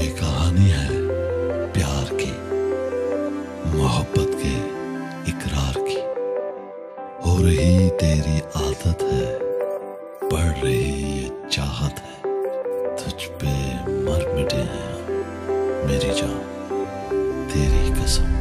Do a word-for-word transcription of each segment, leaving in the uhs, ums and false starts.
ये कहानी है प्यार की, मोहब्बत के इकरार की। हो रही तेरी आदत है, बढ़ रही ये चाहत है, तुझ पे मर मिटे हैं हम, मेरी जान तेरी कसम।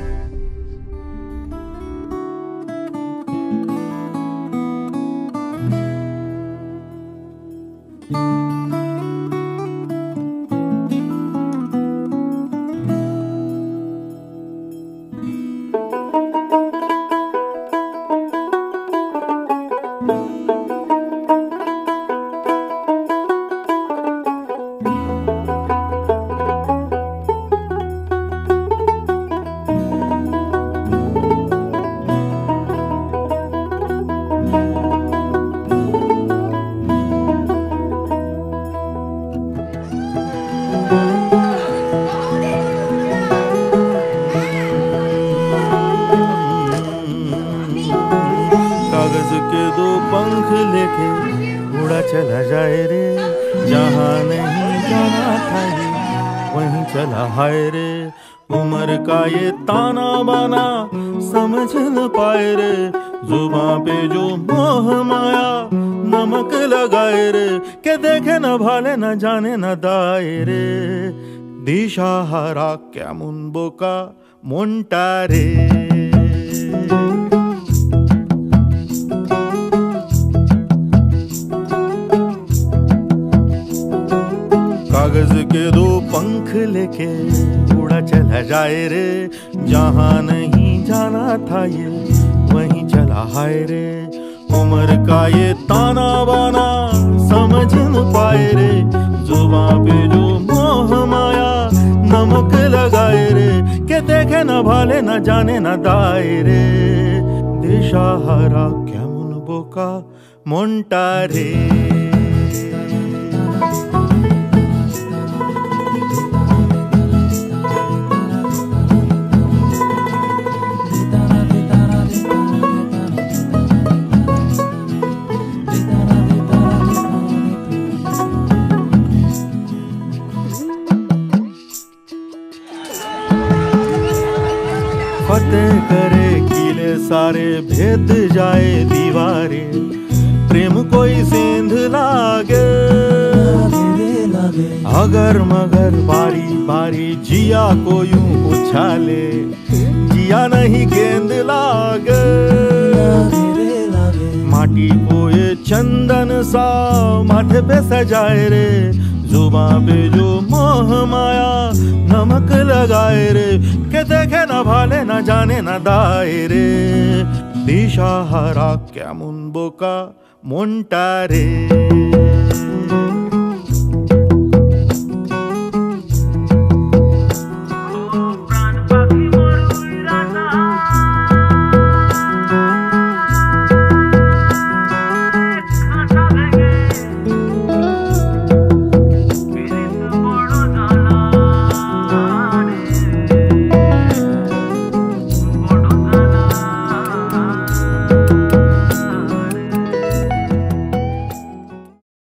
कागज के दो पंख लेके उड़ा चला जाए रे, जहाँ नहीं जाना था ये वहीं चला हाय रे। उम्र का ये ताना बाना समझ न पाए रे, जुबां पे जो मोह माया नमक लगाए रे। के देखे न भाले न जाने न दाए रे, दिशा हरा क्या मुन बोका मोंटा रे। कागज के दो पंख लेके उड़ा चला जाए रे, जहाँ नहीं जाना था ये वहीं चला हाय रे। उम्र का ये ताना बाना समझ न पाए रे, जुबां पे जो मोह माया नमक लगाए रे। के देखे न भाले न जाने न दाए रे, दिशा हरा क्या मुन बोका मोंटा रे। फतेह करे किले सारे, भेद जाए दीवारें, प्रेम कोई सेंध लागे अगर मगर बारी बारी जिया को यूं उछाले, जिया नहीं गेंद लागे। माटी को ये चंदन सा माथे पे सजाए रे, जुबां पे जो मोह माया नमक लगाए रे। के देखे न भाले न जाने न दाए रे, दिशा हरा क्या मुन बोका मोंटा रे।